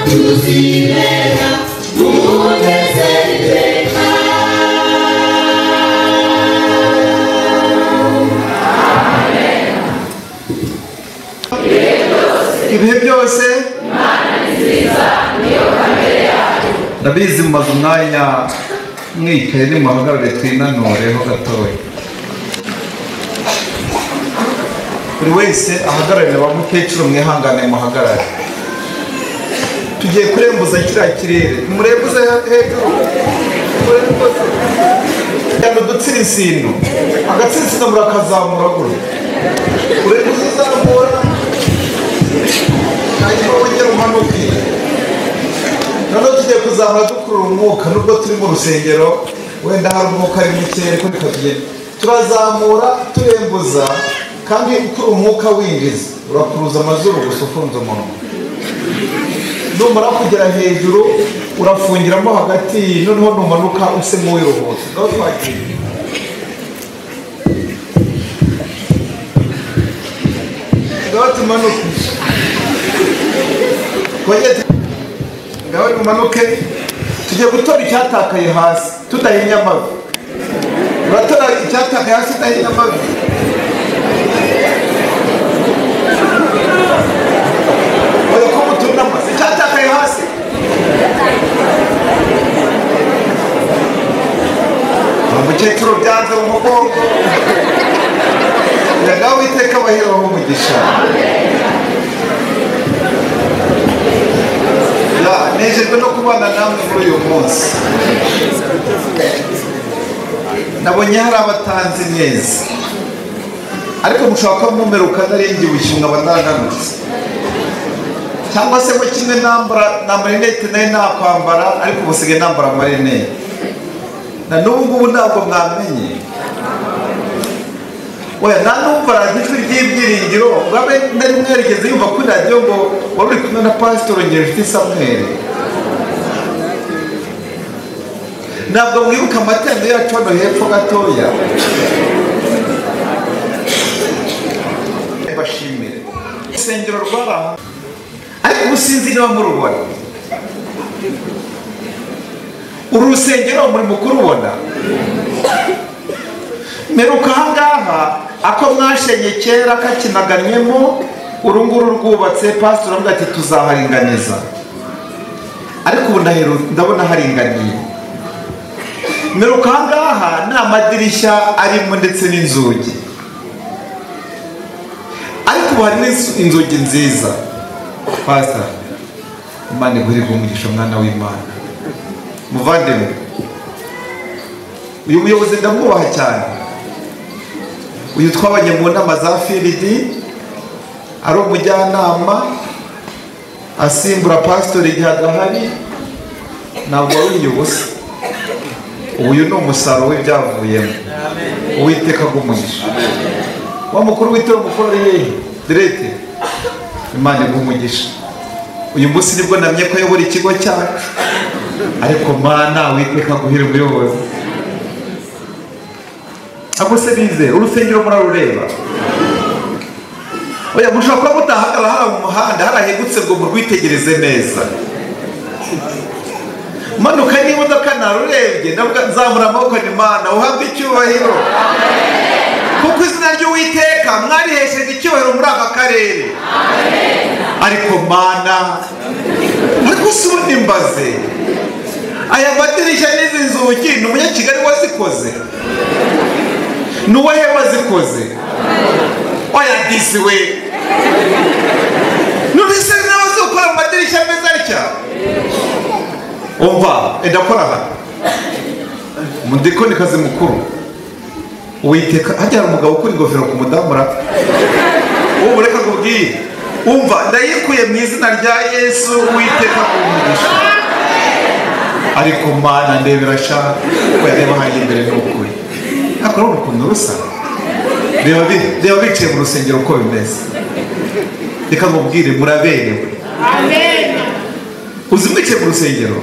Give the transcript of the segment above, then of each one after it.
tuzibera umunezero ibihe byose ndabizi mumaze umwanya mwicaye nimuhagarare twinanureho gatoya buri wese ahagararira ba mukecuru mwihangane muhagarare tugiye kurembuza kiriya kirere murembuze hejuru murembuze yano dutsira insino agatsinsino murakazamura gure urembuze uzamura hanyuma wongera umanuke noneho tugiye kuzamura dukurura umwuka nubwo turi mu rusengero wenda hari umwuka ari mukeya ariko tukagenda turazamura turembuza kandi ukura umwuka winjiza urakuruza amazuru gusa ufunze umunwa numara kugera hejuru urafungiramo hagati noneho numanuka use nk'uwiruhutse ngaho twagiye ngaho tumanuke ngaho numanuke tugiye gutora icyatakaye hasi tudahinnye amavi uratora icyatakaye hasi tudahinnye amavi icyatakaye hasi umukecuru byanze mu mugongo ngaho witeka abaheraho umugisha nejejwe no kubana namwe muri uyu munsi nabonye hari abatanzi neza ariko mushobora kuba mumeruka narengibushe mwaba ndanganutse cyangwa se ngo kimwe nambara na marinete nayo nakwambara ariko ubusigaye nambara marinete na n'ubu ngubu ntabwo mwamenye oya nta numva radiyo ijwi ry'ibyiringiro mwabe nari mwerekeze yumva kuri radiyo ngo wari uri kumwe na pasitoro Ngirinshuti Samuel ntabwo mwibuka amatembo yacu hano hepfo gatoya bashimire urusengero rwaraha ariko ubu sinzi niba murubona uru rusengero muri mukuru ubona meruka ahangaha ako mwashenye kera kakinaganyemo urunguru rwubatse pasitoro avuga ati tuzaharinganiza ariko ubu ndabona haringaniye meruka ahangaha ni amadirishya arimo ndetse n'inzugi ariko ubu hari n'inzugi nziza pastor Imana iguhe umugisha mwana w'Imana muvandimwe uyu muyobozi ndamwubaha cyane uyu twabanye mu nama za firidi ari umujyanama asimbura pasitori igihe adahari ntabwo ari ubusa uyu ni umusaruro w'ibyavuyemo uwiteka agumugisha wa mukuru w'itoro mukuru ari hehe direte Imana iguhe umugisha uyu munsi nibwo namye ko ayobora ikigo cyacu ariko Mana witeka guhira umuyobozi aguse bizera urusengero murarureba oya mushobora kuba mutahagarara hano mu muhanda harahegutse ngo murwitegereze neza manuka n'imodoka narurebye ndavuga nzamura amaboko ni Mana uhabwe icyubahiro kuko izina ry'Uwiteka mwarihesheje icyubahiro muri aka karere ariko Mana ariko usundi mbaze aya madirishya n'izi nzugi ni umunyakigali wazikoze ni uwahe wazikoze oya disi we nubise nawe uzokora mu madirishya meza atya umva ndakora hano umudikoni kazi mukuru Uwiteka hajya umugabo ukora ingofero ku mudamura ubu mureka kubwira umva ndayikuye mu izina rya Yesu Uwiteka umugisha ariko Mana ndebera sha reba hano imbere n'ukuri akora ukuntu rusa reba bicaye mu rusengero uko bimeze reka nkubwire muraberewe amen uzi mwicaye mu rusengero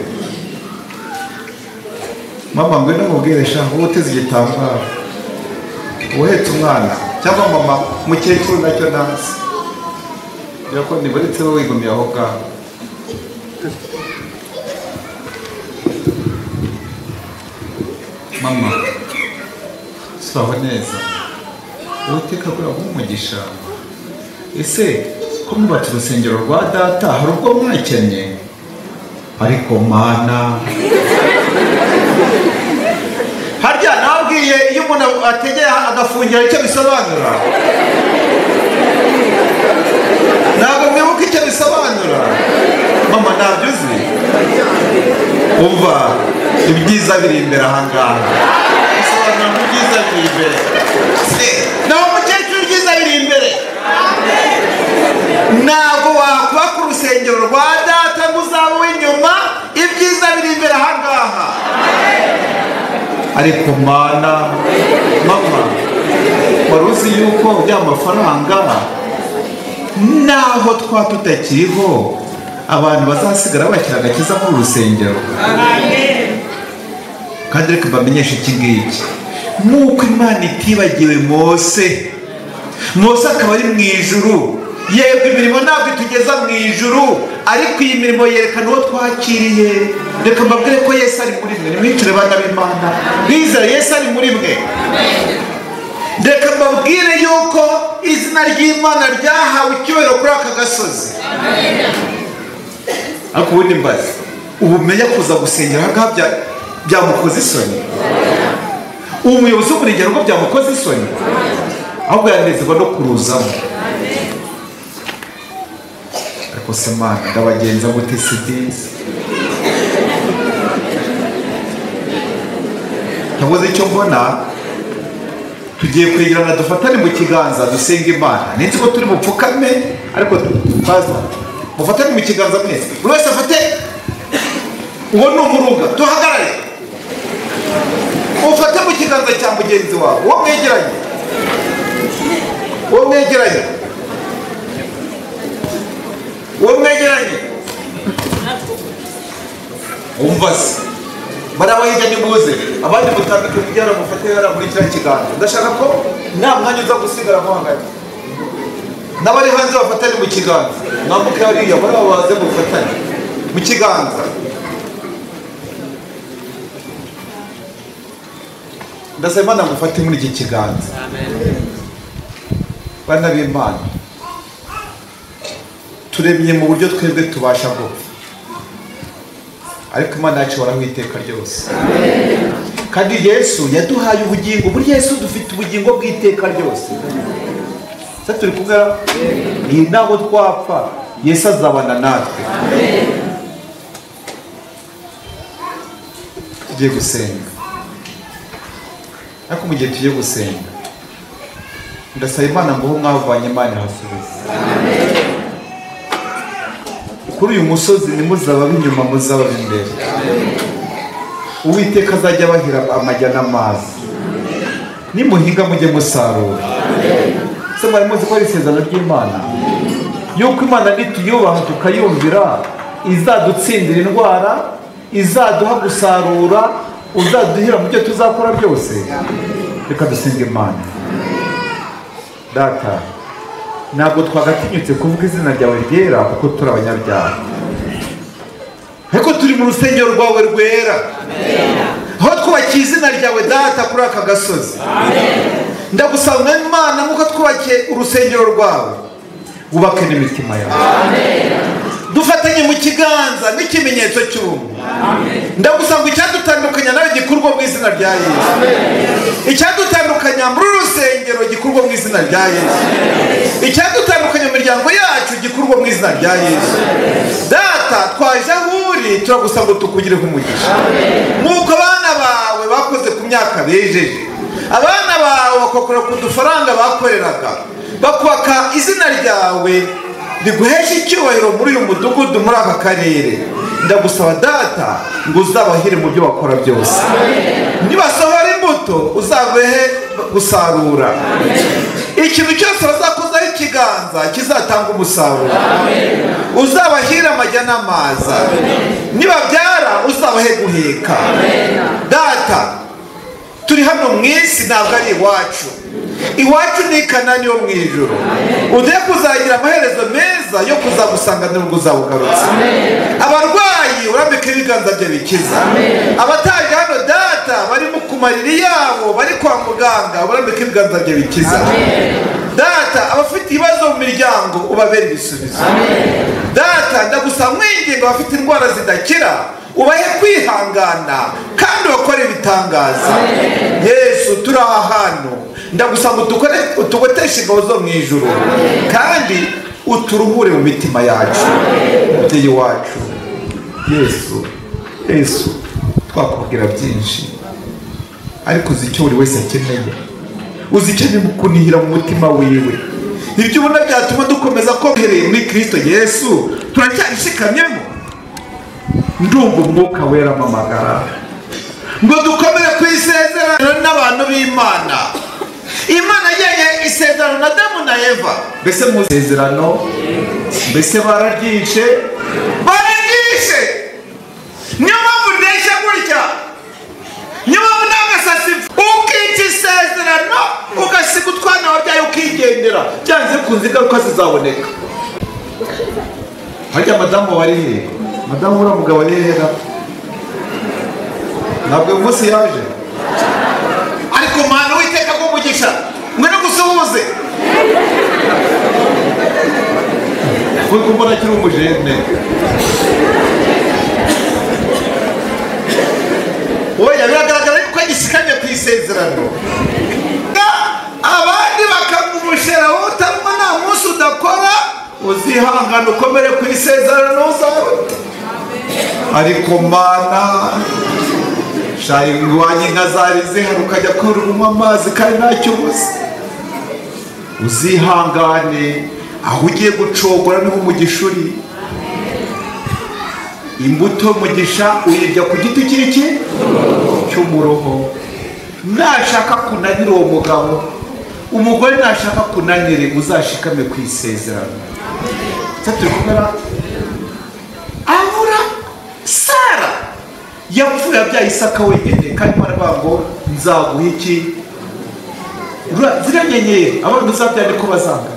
mama ngwino nkubwire sha wowe uteze igitambaro uhetse umwana cyangwa mama mukecuru nacyo nansi rero ko niburitseho wigumiye aho ngaho mama sawa neza Uwiteka kuri umugisha ese ko mubatse urusengero rwa data hari ubwo mwakennye ariko mana harya nabwiye iyo umuntu ategeye agafungira icyo bisobanura ntabwo mwibuka icyo bisobanura mama ntabyo uzi umva ibyiza biri imbere ahangaha bisobanura ngo ibyiza biri imbere naho umukecuru ibyiza biri imbere ntabwo wakuba ku rusengero rwa data ngo uzaba uw'inyuma ibyiza biri imbere ahangaha ariko mana mama wari uzi yuko ya mafaranga naho twa tutakiriho abantu bazasigara bakira agakiza muri rusengero kandi reka mbamenyeshe iki ngiki nuko Imana itibagiwe Mose akaba ari mu ijuru yego imirimo ntabwo itugeza mu ijuru ariko iyi mirimo yerekana uwo twakiriye reka mbabwire ko Yesu ari muri mwe nimwicire bana b'Imana bizera Yesu ari muri mwe reka mbabwire yuko izina ry'Imana ryahawe icyubahiro kuri aka gasozi ariko ubundi mbaze ubumenya kuza gusengera ahangaha byamukoze isoni umuyobozi w'umurengero ngo byamukoze isoni ahubwo yanezerwa no kuruzamo ariko se Mana ndabagenza gute sidizi ntabuze icyo mbona tugiye kwegerana dufatane mu kiganza dusenga Imana ninzi ko turi bupfukame ariko twaza mufatane mu kiganza mwese buri wese afate uwo ni umuruga duhagarare ufate mu kiganza cya mugenzi wawe uwo mwegeranye umva se bariya hirya nimuze abandi mutambike kugira ngo mufate yara muri kiriya kiganza ndashaka ko nta mwanya uza gusigara mo hagati n'abari hanze bafatane mu kiganza mwambuke hariya bariya baze mufatane mu kiganza ndasaba Imana mufate muri iki kiganza bana b'Imana turemye mu buryo twebwe tubasha gupfa ariko Imana yacu ihoraho iteka ryose kandi Yesu yaduhaye ubugingo muri Yesu dufite ubugingo bw'iteka ryose se turi kumwe iyi ntabwo twapfa Yesu azabana natwe tugiye gusenga ariko mu gihe tugiye gusenga ndasaba Imana ngo aho mwavanye Imana ihasubize kuri uyu musozi nimuzaba b'inyuma muzaba b'imbere Uwiteka azajya abahira amajya n'amazi nimuhinga mujye musarura se mwari muzi ko ari isezerano ry'Imana yuko Imana nituyubaha tukayumvira izadutsindira indwara izaduha gusarura uzaduhira mu byo tuzakora byose reka dusenge Imana data ntabwo twagatinyutse kuvuga izina ryawe ryera kuko turi abanyabyaha ariko turi mu rusengero rwawe rwera aho twubakiye izina ryawe data kuri aka gasozi ndagusaba Imana nk'uko twubakiye urusengero rwawe wubake n'imitima yawe dufatanye mu kiganza n'ikimenyetso cy'ubumwe ndagusanga icyadutandukanya nawe gikurwa mu izina rya Yesu icyadutandukanya muri rusengero gikurwa mu izina rya Yesu icyadutandukanya mu miryango yacu gikurwa mu izina rya Yesu data twaje aho uri turagusanga tukugireho umugisha nk'uko abana bawe bakoze ku myaka bejeje abana bawe bakakora ku dufaranga bakoreraga bakubaka izina ryawe riguhesha icyubahiro muri uyu mudugudu muri aka karere ndagusaba data ngo uzabahire mu byo bakora byose nibasohora imbuto uzabehe gusarura ikintu cyose bazakozaho ikiganza kizatanga umusaruro uzabahire amajya n'amaza nibabyara uzabahe guheka data turi hano mu isi ntabwo ari iwacu ni Kanani yo mu ijuru ugiye kuzagira amaherezo meza yo kuzagusanganira ubwo uzabugarutse abarwayi urambike ibiganza bye bikiza. Abataje hano data bari mu kumariri yabo bari kwa muganga urambike ibiganza bye bikiza. Data abafite ibibazo mu miryango ubabere ibisubizo. Data ndagusaba mwinginga abafite indwara zidakira ubahe kwihangana kandi bakore ibitangaza. Yesu turi ahantu ndagusaba utugoteshe ingabo zo mu ijuru kandi uturuhure mu mitima yacu. Mubyeyi wacu Yesu twakubwira byinshi ariko uzi icyo buri wese akeneye, uzi icyo nimukunihira mu mutima wiwe. Ibyo ubona byatuma dukomeza kohereye muri Kristo Yesu turacyashikamyemo. Ndumva umwuka wera amamagara ngo dukomere ku isezerano n'abantu b'Imana. Imana yeye isezerano na Adamu na Eva. Mbese mu isezerano mbese bararyishe niyo mpamvu ndeshya gutya, niyo mpamvu n'agasasi ukica isezerano ugasiga utwana wabyaye ukigendera byanze kunze ingaruka zizaboneka. Harya madamu wari he? Madamu uriya mugabo ari hera? Ntabwo uyu munsi yaje ariko Mana Uwiteka agumugisha ngwino gusuhuze kuko mbona akiri umujene. Oya biragaragara yuko agishikamye ku isezerano. Abandi bakagumushera wowe utarimo nta munsi udakora uzihangana ukomere ku isezerano zawe. Ariko Mana shayi iwanjye inka zari zihari ukajya kunywa amazi kandi ntacyo ubuze. Uzihangane aho ugiye gucogora niho umugisha uri. Imbuto mugisha uyirya ku giti kiriki cy'umuroho. Nashaka kunanira uwo mugabo, umugore nashaka kunanire uzashikame ku isezerano. Turi kumera Abura Sara yapfuye abyaye Isaka wenyine kandi baravuga ngo nzaguha iki? Ziranyenyeri abantu uzabyara ko bazanga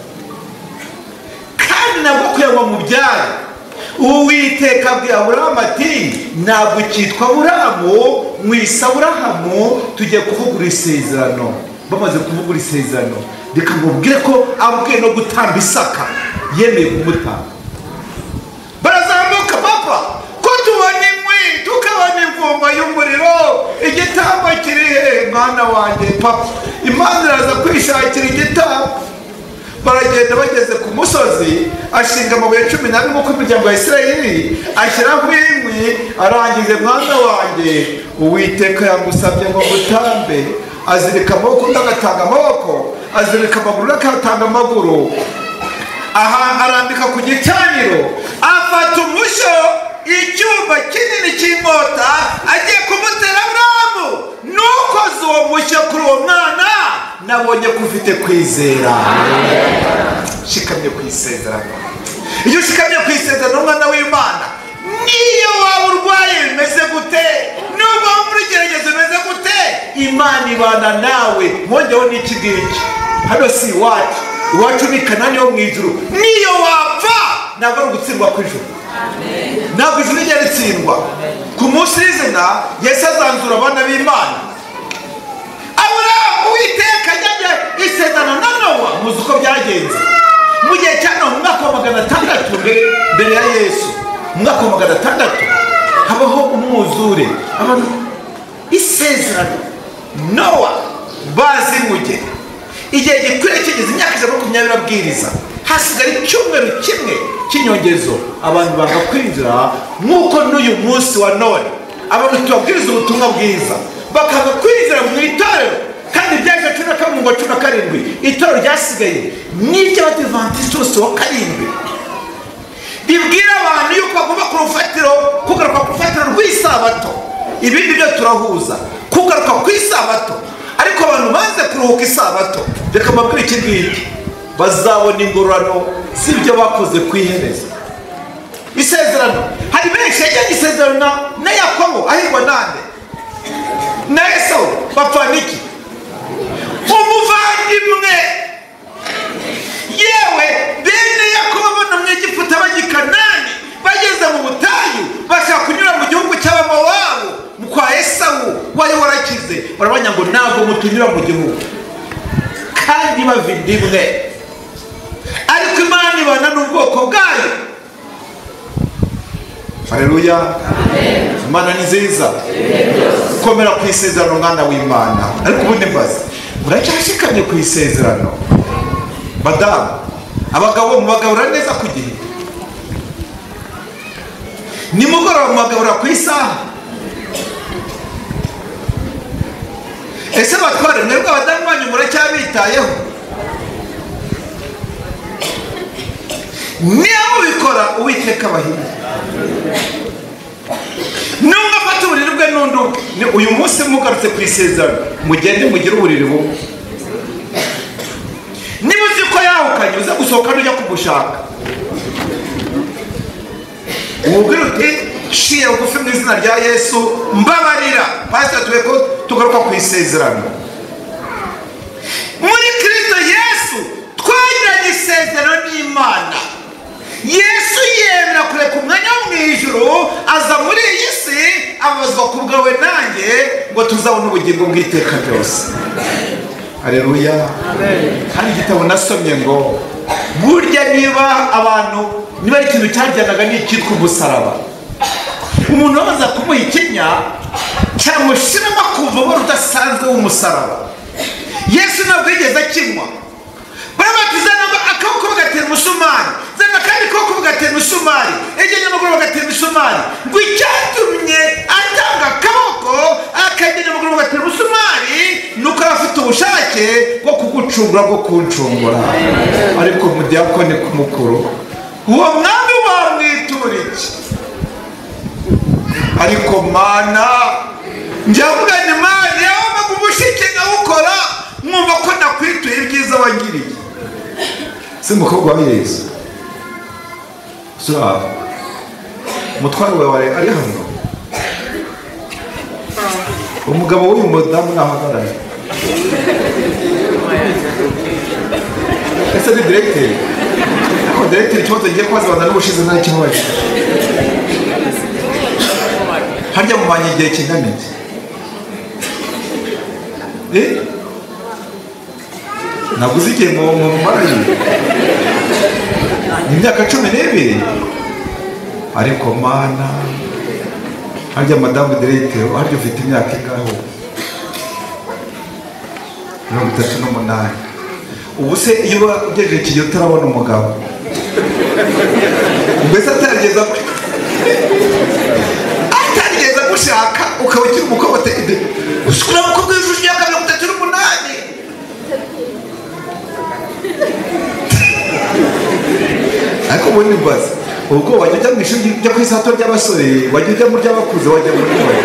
kandi nabwo kuyagwa mu byaro. Uwiteka abwira Aburahamu ati ntabwo ukitwa Aburahamu mwisa Aburahamu tugiye kuvugura isezerano. Bamaze kuvugura isezerano reka mubwire ko abwiye no gutamba Isaka yemeye kumutanga. Barazamuka papa ko tubona inkwi tukabona imvumba y'umuriro, igitambo kiri he mwana wanjye? Papa Imana iraza kwishakira igitambo. Baragenda bageze ku musozi ashinga amabuye 11 uko imiryango ya Isirayeli ashyiraho inkwi. Arangije mwana wanjye Uwiteka yagusabye ngo gutambe. Azirika amaboko ndagatanga amaboko, azirika amaguru agatanga amaguru. Aha arambika ku gicaniro afata umushyo icyuma kinini cy'inkota agiye kumutera Aburahamu. Nuko uwo mushyo kuri uwo mwana nabonye ko ufite kwizera. Shikamye ku isezerano. Iyo shikamye ku isezerano mwana w'Imana, niyo waba urwaye bimeze gute, nubwo muri gerageza bimeze gute, Imana ibana nawe. Mwongeho n'iki ngiki, hano si iwacu ni Kanani yo mu ijuru. Niyo wapfa ntabwo ari ugutsindwa kw'ijuru. Ntabwo ijuru rijya ritsindwa. Ku munsi w'izina Yesu azanzura abana b'Imana. Aburahamu Uwiteka ajya isezerano na Nowa. Muzi uko byagenze mu gihe cya Nowa mu mwaka wa 600 mbere ya Yesu. Mu mwaka wa 600 habaho umwuzure. Isezerano Nowa bazi muge igihe gikwiriye kigeze imyaka 20 abwiriza, hasigara icyumweru kimwe cy'inyongezo abantu bagakwinjira. Nk'uko n'uyu munsi wa none abantu tubabwiriza ubutumwa bwiza bakaga kwinjira mu itorero, kandi byaje 17 itorero ryasigaye n'iry'Abadiventiste bose wa karindwi. Bibwira abantu yuko bagomba kugaruka ku rufatiro rw'isabato. Ibindi byo turahuza kugaruka ku isabato, ariko abantu banze kuruhuka isabato. Reka mbabwire iki ngiki, bazabona ingororano si ibyo bakoze ku iherezo. Isezerano hari benshi yajyanye isezerano na Yakobo ahirwa nande na Esau bapfana iki? Umuvandimwe yewe bene Yakobo bona mu Egiputa bajya i Kanani, bageze mu butayu bashaka kunyura mu gihugu barashize barabanya ngo ntabwo mutunyura mu gihugu kandi bavindimwe, ariko Imana ibana n'ubwoko bwayo. Haleluya. Imana ni nziza. Komera ku isezerano mwana w'Imana. Ariko ubundi mbaza, muracyashikamye ku isezerano? Madamu, abagabo mubagabura neza ku gihe? Nimugoroba mubagabura ku isaha? Ese batware mwebwe abadamu banyu muracyabitayeho? Niba mubikora Uwiteka abahire. Nubwo afata uburiri bwe n'undi, uyu munsi mugarutse ku isezerano mugende mugire uburiri bumwe. Niba uzi ko yahukanye uze gusohoka n'ujya kumushaka, umubwire uti shiye bugufi mu izina rya Yesu mbabarira. Pastor tuwe ko tugaruka ku isezerano. Muri Kristo Yesu twagiranye isezerano n'Imana. Yesu yemera kureka umwanya wo mu ijuru aza muri iyi si abazwa ku bwawe nanjye ngo tuzabone ubugingo bw'iteka ryose. Haleluya. Hari igitabo nasomye ngo burya niba ikintu cyajyanaga n'icyitwa umusaraba, umuntu wamaze kumuha ikinya cyamushiramo kuva udasanzwe w'umusaraba. Yesu ntabwo yigeze akinywa. Barabatizana akaboko bagatera umusumari, zana kandi akaboko bagatera umusumari, ejyanye amaguru bagatera umusumari, ngo icyatumye atanga akaboko akajyanye amaguru bagatera umusumari nuko afite ubushake bwo kugucungura, bwo kuncungura. Ariko umudiyakoni mukuru, uwo mwami wamwitura iki? Ariko Mana, njyavuga ni Mana yawe umushike ngawukora mwumva ko nakwituye ibyiza wangiriye. Se mukobwa wa Yesu sura mutware wawe ari hano, umugabo w'uyu mudamu nahagarara. Ese ni directeur? Ko directeur cyo tugiye kwazabana n'ubushize nta kibazo. Harya mu manye igihe kingana iki? Naguze igihe mu marayi imyaka 12. Ariko Mana, harya madamu directeur, harya ufite imyaka ingaho? 38. Ubu se iyo ugejeje iki gihe utarabona umugabo, mbese atarigeza gushaka ukaba ukiri umukobwa ushobora mukobwa w'ijuru y'imyaka 38. Ariko ubundi mbaza, ubwo wajya ujya mu ishuri ujya ku isato ry'abasore, wajya ujya mu ry'abakuze, wajya mu ry'abakire?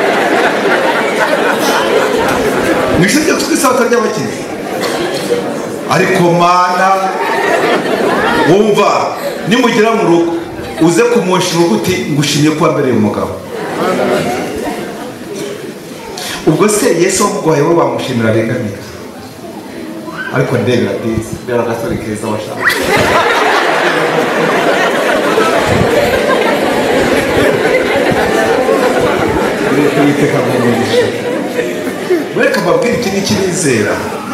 Mu ishuri ryo ku isato ry'abakire. Ariko Mana, wumva nimugera mu rugo uze kumushira uguti ngushimye ko wambereye umugabo. Ubwo se Yesu wamuguhaye we wamushimira renganira? Ariko ndebera disi, ndebera agasore keza washaka. Mureka mbabwire iki ngiki bizera.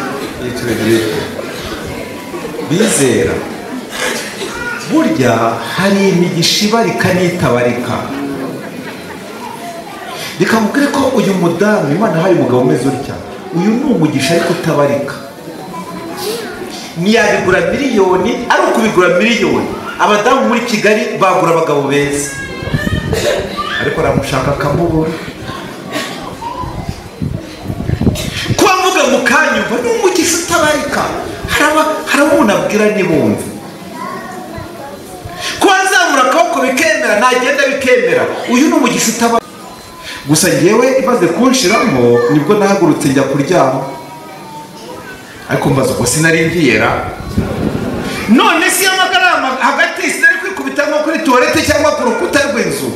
Bizera burya hari imigisha ibarika n'itabarika. Reka mubwire ko uyu mudamu Imana hari umugabo umeze utya, uyu ni umugisha ariko utabarika. Ntiyabigura miliyoni, ari ukubigura miliyoni. Abadamu muri Kigali bagura abagabo beza, ariko aramushaka akamubura. Kuba mvuga mu kanyumva ni umugisha utabarika. Hari umuntu abwira ntibumve. Kuba nzamura akaboko bikemera, nagenda bikemera, uyu ni umugisha utabarika. Gusa ngewe imaze kunshiramo nibwo nahagurutse njya kuryama. Ariko mbaza ko sinari ngiyera, none si amagarama hagati sinari kwikubita nko kuri toilette cyangwa ku rukuta rw'inzu.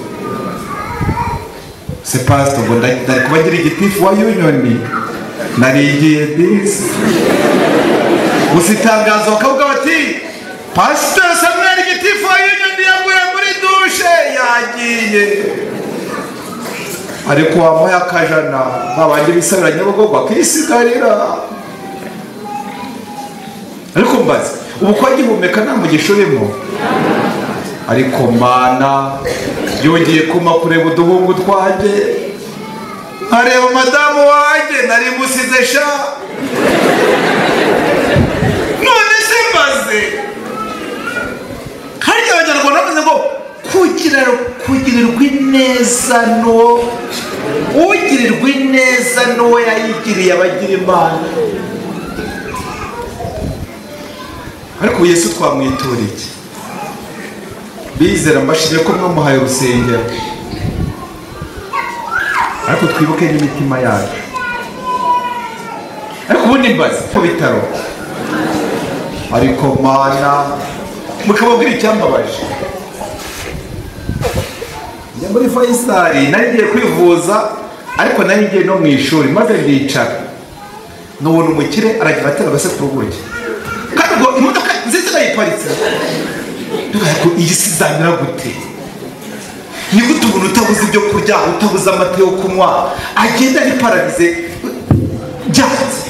Se pastor ngo ndari kubagira igitifu wa union, narigiye disi. Usitangaza bakavuga bati Pastor Samuel igitifu wa union yaguye muri dushe yagiye. ariko wamuha akajana babandi bisabira Nyabugogo akisigarira. Ariko mbaze ubu ko agihumeka nta mugisha urimo. Ariko Mana yongeye kuma kureba uduhungu twanjye, areba madamu wanjye nari musize sha. None se mbaze hari Abanyarwanda bavuze ngo kugirirwa ineza no ugirirwa ineza no yayigiriye abagira Imana. Ariko Yesu twamwitura iki? Bizera mbashije ko mwamuhaye urusengero, ariko twibuke n'imitima yacu. Ariko ubundi mbaze ku bitaro, ariko Mana mukababwira icyambabaje. Njya muri Faisal nari ngiye kwivuza, ariko nari ngiye no mu ishuri maze ndicara nubona umukire aragira atera agasekuru gutya, kandi ngo imodoka nziza yayiparitse. Ariko iyi si zamera gute? Ni gute umuntu utabuze ibyo kurya, utabuze amata yo kunywa, agenda ari pararize byanze?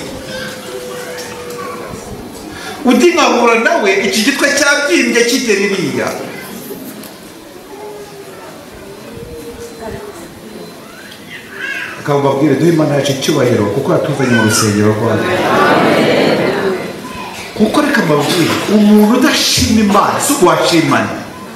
Undi nkahura nawe iki gitwe cyabyimbye kigera iriya. Akababwira duhe Imana yacu icyubahiro kuko yatuzanye mu rusengero rwayo. Kuko reka mbabwire, umuntu udashima Imana si uwashimana.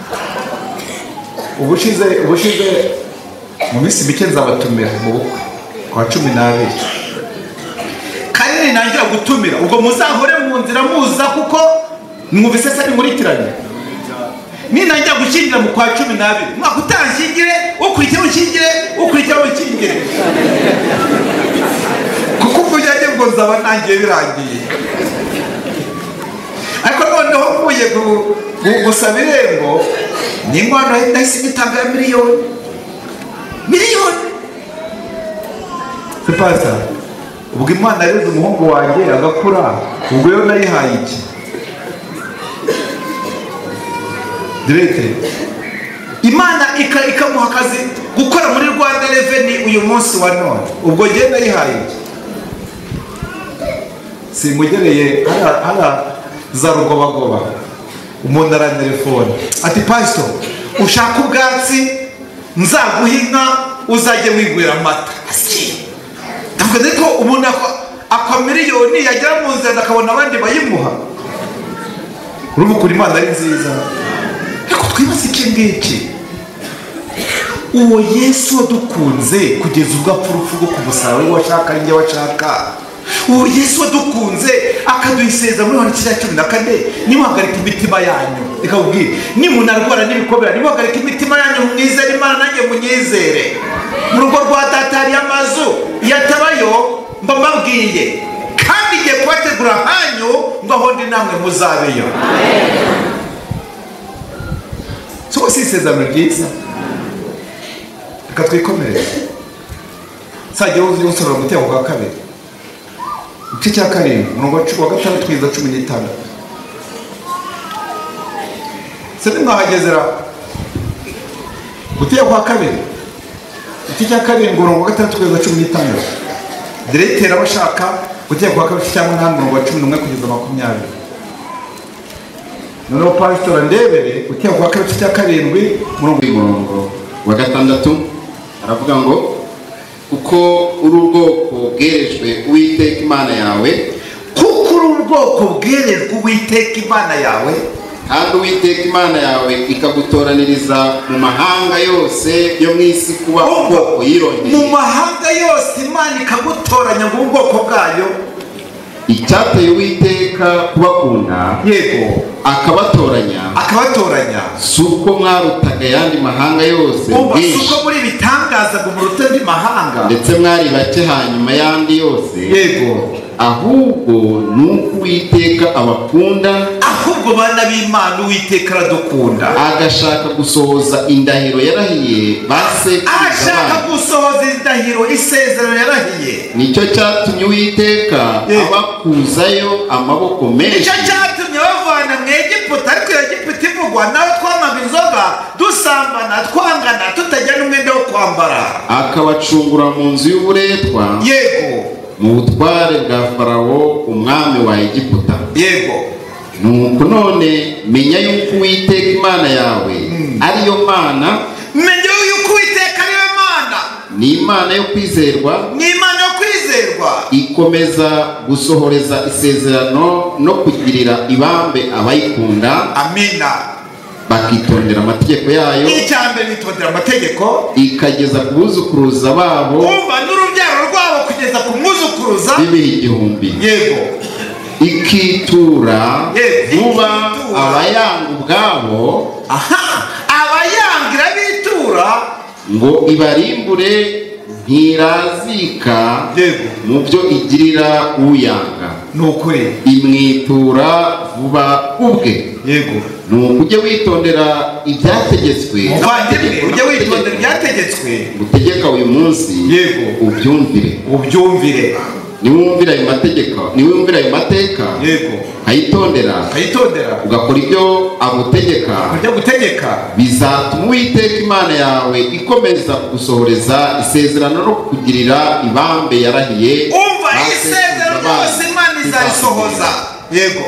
Ubushize mu minsi mike nzabatumira mu bukwe kwa 12. Kandi nangira gutumira ubwo muzahore mu nzira muza kuko mwumvise se nkuritiranye. Ninajya gushyingira mu kwa 12 mwaka utanshyingire ukurikiraho ukingire. Kuko ubwo yaje ngo nzaba nangiye birangiye. Ariko noneho mvuye gusaba irembo n'inkwano nahise ngitanga ya miliyoni. Pastor, ubwo Imana yareze umuhungu wanjye agakura, ubwo yo nayihaye iki? Direte Imana ikamuha akazi gukora muri Rwanda Revenue uyu munsi wa none, ubwo ngiye nayihaye iki? Simugereye hara za rugobagoba umuntu arantelefone ati Pastor ushaka ubwatsi nzaguha inka uzajye wigwira amata. Ndavuga ko umuntu akwa miliyoni yagera mu nzira akabona abandi bayimuha. Urumva kuri Imana ari nziza. Ariko twibaze iki ngiki, uwo Yesu wadukunze kugeza ubwo apfa urupfu rwo ku musaraba washaka njye washaka. Uwo Yesu wadukunze akaduhiseza muri Yohana 14, nimuhagarika imitima yanyu. Ikabwira nimunarwara n'ibikomera nimuhagarika imitima yanyu mwizere Imana nanjye munyizere. Mu rugo rwa Data hari amazu, yatabayo mbabwiye kandi igiye kubategura hanyu ngo aho ndi namwe muzabeyo. So si isezerano ryiza. Reka twikomereze. Sajya unsura Mutego kwa 2 igice cya 7 umurongo wa 6 kugeza 15. Sene mwahagezera Mutego kwa 2 igice cya 7 umurongo wa 6 kugeza 15. Directeur abashaka Mutego kwa 2 cyangwa 8 umurongo wa 11 kugeza 20. Noneho Pastor ndebere Mutego kwa 2 cya 7 umurongo wa 6 aravuga ngo kuko uri ubwoko bwerejwe Uwiteka Imana yawe, kuko uri ubwoko bwerejwe Uwiteka Imana yawe, kandi Uwiteka Imana yawe ikagutoraniriza mu mahanga yose yo mu isi kuba ubwoko yirondeye. Mu mahanga yose Imana ikagutoranya mu bwoko bwayo. Icyateye Uwiteka kubakunda, yego, akabatoranya suko mwarutaga yandi mahanga yose bwinshi, suko muri bitangaza ngo muruta ndi mahanga, ndetse mwari bake hanyuma yandi yose, yego, ahubwo nuko Uwiteka abakunda, ahubwo bana b'Imana Uwiteka aradukunda, agashaka gusohoza indahiro yarahiye isezerano yarahiye. Nicyo cyatumye Uwiteka abakuzayo amaboko menshi. Nicyo cyatumye bavana mu Egiputa, ariko Egiputa ivugwa nawe twanywaga inzoga dusambana twangana tutajya n'umwenda wo kwa kwambara, akabacungura mu nzu y'uburetwa, yego, mu butware bwa Farawo umwami wa Egiputa. yego. Nuko none menya yuko Uwiteka Imana yawe ariyo Mana, menya yuko Uwiteka ariyo Mana, ni Imana yo kwizerwa, ni Imana yo kwizerwa, ikomeza gusohoreza isezerano no kugirira ibambe abayikunda, amina, bakitondera amategeko yayo, icyambere bitondera amategeko, ikageza ku buzukuruza babo, umva n'urubyaro rwabo kugeza ku mwuzukuruza bibihe igihumbi. yego, ikitura vuba abayanga ubwabo, abayangira bitura ngo ibarimbure ntirazika yego, mu byo igirira uyanga, ni ukuri, imwitura vuba ubwe. yego. Nuko ujye witondera ibyategetswe, muvandimwe ujye witondera ibyategetswe, gutegeka uyu munsi, yego, ubyumvire, ubyumvire, niwumvira ayo mateka, yego, kayitondera ugakora ibyo agutegeka, kujya gutegeka, bizatuma Uwiteka Imana yawe ikomeza gusohoreza isezerano no kugirira ibambe yarahiye. umva isezerano ryose Imana izarisohoza, yego,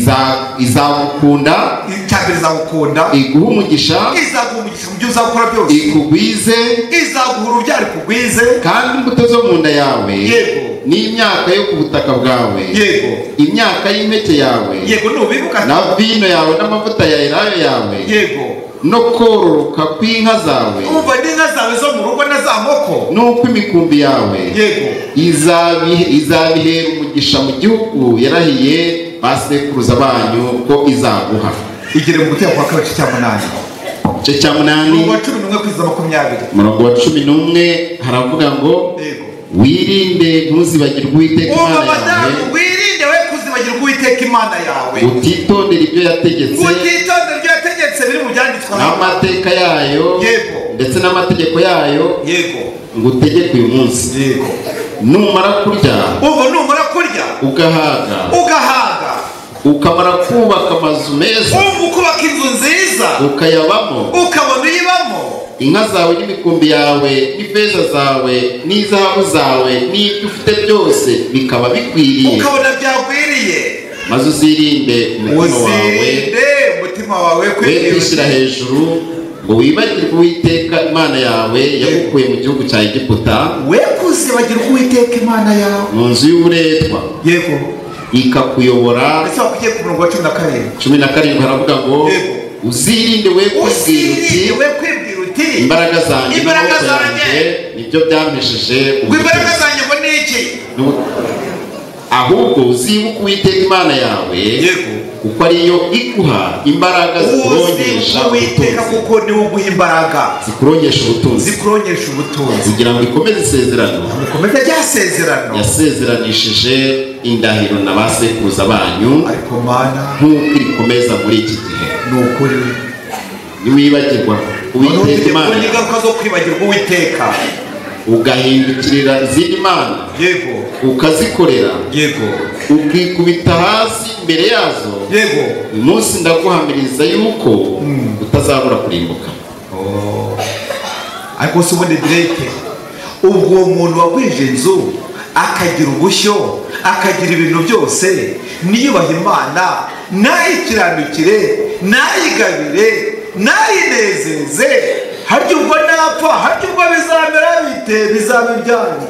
izagukunda, icyambere izagukunda, iguha umugisha, izaguha umugisha mu byo uzakora byose, ikugwize, izaguha urubyaro ikugwize, kandi imbuto zo mu nda yawe, yego, n'imyaka yo ku butaka bwawe, yego, imyaka y'impeke yawe, yego, nubibuka na vino yawe n'amavuta ya elayo yawe, yego, no kororoka kw'inka zawe, umva n'inka zawe zo mu rugo na za moko, n'uko imikumbi yawe, yego, izabihera umugisha mu gihugu yarahiye ba sekuruza banyu ko izaguha. igere mu gutera kwa kabiri cya munani, igice cya munani umurongo wa 11 kugeza 20. umurongo wa 11 haravuga ngo, yego, wirinde ntuzibagirwe Uwiteka Imana yawe, wirinde we kuzibagirwa Uwiteka Imana yawe, utitondera ibyo yategetse, utitondera ibyo yategetse biri mu byanditswe n'amateka yayo, yego, ndetse n'amategeko yayo, yego, ngo utegeke uyu munsi. yego. Numara kurya, ubu numara kurya ugahaga, ukamara kubaka amazu meza, ukubaka inzu nziza, ukayabamo, ukabona uyibamo, inka zawe n'imikumbi yawe n'ifeza zawe n'izahabu zawe n'ibyo ufite byose bikaba bikwiriye, ukabona byagwiriye, maze uzirinde umutima wawe we kwishyira hejuru, ngo wibagirwe Uwiteka Imana yawe yagukuye mu gihugu cya Egiputa, we kuzibagirwa Uwiteka Imana yawe mu nzu y'uburetwa, yego, ikakuyobora. ese wakugiye ku murongo wa 17 haravuga ngo, uzirinde we kwibwira uti imbaraga zanjye nibyo byampesheje imbaraga zanjye ngo ni iki, ahubwo uzibuke Uwiteka Imana yawe, yego, kuko ariyo iguha imbaraga zikurongesha Uwiteka, kuko niwe uguha imbaraga zikurongesha ubutunzi, kugira ngo ikomeze isezerano yasezeranishije indahiro na ba sekuruza banyu, ariko Mana nk'uko irikomeza muri iki gihe. ni ukuri, niwibagirwa Uwiteka Imana, ingaruka zo kwibagirwa Uwiteka, ugahindukirira izindi mana, yego, ukazikorera, yego, ukikubita hasi imbere yazo, yego, uyu munsi ndaguhamiriza yuko utazabura kurimbuka. ariko si ubundi direte, ubwo uwo muntu wagwije inzu akagira ubushyo akagira ibintu byose, niyubaha Imana, nayikiranukire, nayigabire, nayinezeze, harya ubwo napfa, harya ubwo bizamera bite, bizaba ibyanyu.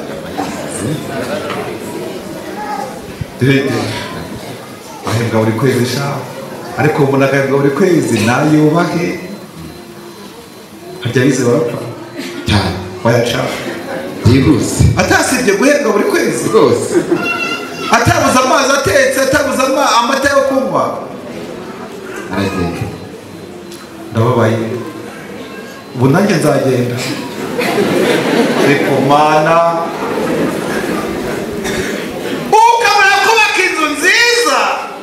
direte ahembwa buri kwezi sha, ariko umuntu agahembwa buri kwezi nayubahe, harya bize barapfa cyane, bayaca byihuse, atasibye guhembwa buri kwezi rwose, atabuze amazi atetse, atabuze amata yo kunywa, aragenda. ndababaye, ubu nanjye nzagenda, ariko Mana ukabona kubaka inzu nziza,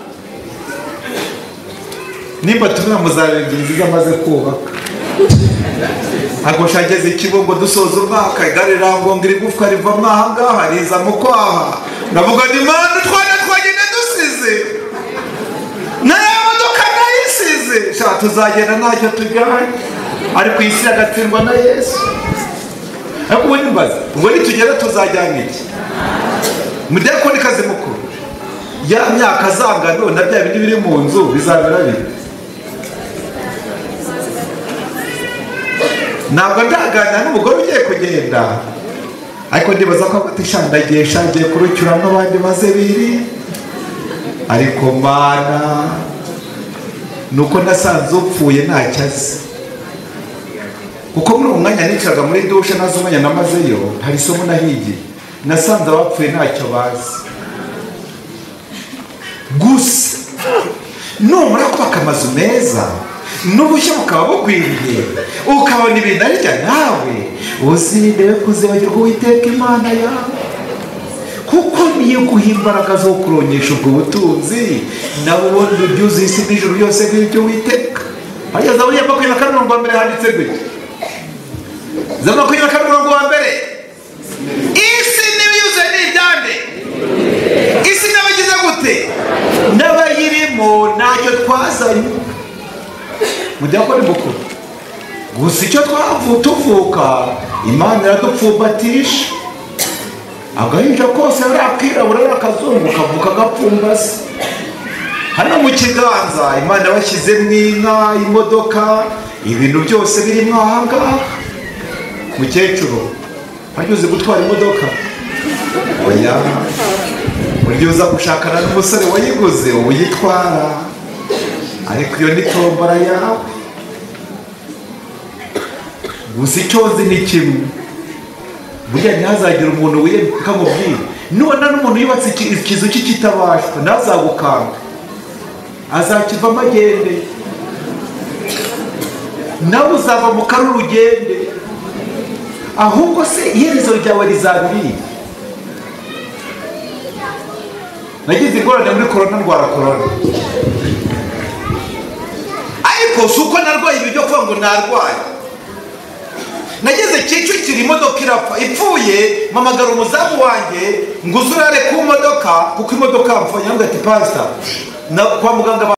nimba tumwe muzareba inzu nziza amaze kubaka, agosha ageze Kibungo dusoza umwaka, igare rirangonga igufwa riva mwahangaha riza mu kwaha, ndavuga ni Mana utwana twagenda dusize, nayo modoka nayisize, sha tuzagenda ntacyo tujyanye, ariko isi agatsindwa na Yesu. ariko ubu nimbaza ubwo nitugera tuzajyana iki mudiyakoni kazi mukuru ya myaka azangano na bya bindi biri mu nzu bizabera biri ntabwo ndaganira n'umugore ugiye kugenda ariko ndibaza ko atishandagiye shangiye kurucyura nk'abandi maze biri ariko mana nuko nasanze upfuye ntacyo azi kuko muri uwo mwanya nicaga muri dushe nazo umwanya namazeyo hari isomo nahigiye nasanze abapfuye ntacyo bazi gusa numara kubaka amazu meza n'ubushyo bukaba bugwiriye ukabona ibintu arya nawe uzirinde kuzibagirwa Uwiteka Imana yawe kuko niyo guha imbaraga zo kuronyesha ubwo butunzi nawe ubundi byuzuye isi n'ijuru yose nk'ibyo Uwiteka hariya Zaburi ya 24 handitse gutya Zaburi ya 24 isi n'ibiyuzuye n'ibyande isi n'abagize gute n'abayirimo ntacyo twazanye mudiyakoni mukuru gusa icyo tuvuka Imana iradupfumbatisha agahinja kose yakirabura yakazungu kavuka gapfumbase hano mu kiganza Imana yabashyizemo inka imodoka ibintu byose birimo ahangaha mukecuru wanyuze gutwara imodoka oya buryo uza gushakana n'umusore wayiguze uyitwara ariko iyo ni tombora yawe gusa icyo nzi ni kimwe burya ntihazagira umuntu wiyemeka mubwire nubona n'umuntu yubatse ikizu cye kitabashwa ntazagukanga azakivamo agende nawe uzava mu karuru ugende ahubwo se iherezo ryawe rizabiri nagize ingorane muri korona ndwara korona ariko si uko narwaye ibyo kuvuga ngo narwaye nageze Kicukiro imodoka irapfa ipfuye mpamagara umuzamu wanjye ngo uzurare ku modoka kuko imodoka mpfanye ngo ati pastor kwa muganga